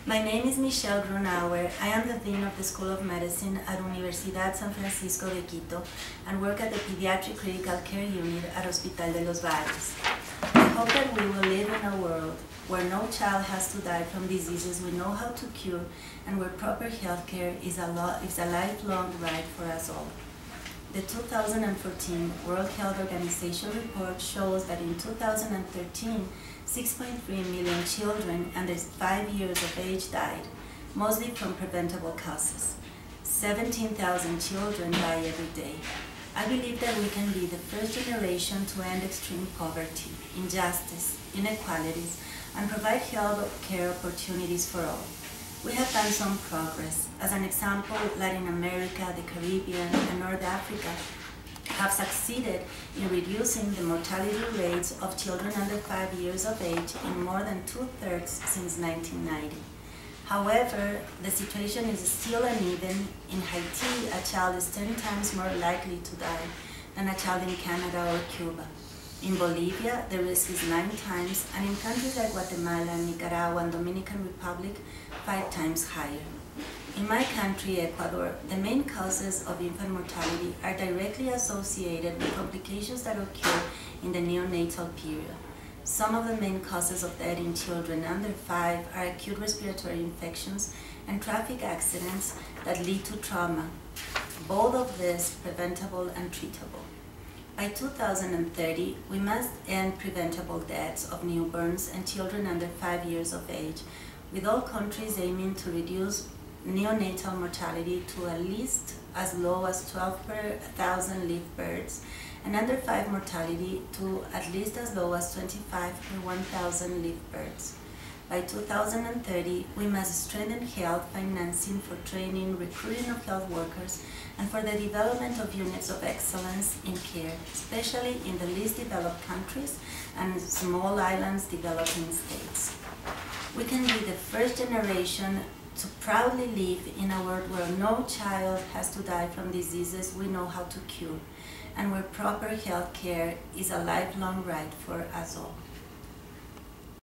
My name is Michelle Grunauer. I am the Dean of the School of Medicine at Universidad San Francisco de Quito and work at the Pediatric Critical Care Unit at Hospital de los Valles. I hope that we will live in a world where no child has to die from diseases we know how to cure and where proper health care is a lifelong right for us all. The 2014 World Health Organization report shows that in 2013, 6.3 million children under 5 years of age died, mostly from preventable causes. 17,000 children die every day. I believe that we can be the first generation to end extreme poverty, injustice, inequalities, and provide health care opportunities for all. We have done some progress. As an example, Latin America, the Caribbean, and North Africa have succeeded in reducing the mortality rates of children under 5 years of age in more than 2/3 since 1990. However, the situation is still uneven. In Haiti, a child is 10 times more likely to die than a child in Canada or Cuba. In Bolivia, the risk is 9 times, and in countries like Guatemala, Nicaragua, and Dominican Republic, 5 times higher. In my country, Ecuador, the main causes of infant mortality are directly associated with complications that occur in the neonatal period. Some of the main causes of death in children under 5 are acute respiratory infections and traffic accidents that lead to trauma, both of these preventable and treatable. By 2030, we must end preventable deaths of newborns and children under 5 years of age, with all countries aiming to reduce neonatal mortality to at least as low as 12 per 1,000 live births, and under 5 mortality to at least as low as 25 per 1,000 live births. By 2030, we must strengthen health financing for training, recruiting of health workers, and for the development of units of excellence in care, especially in the least developed countries and small islands developing states. We can be the first generation to proudly live in a world where no child has to die from diseases we know how to cure, and where proper health care is a lifelong right for us all.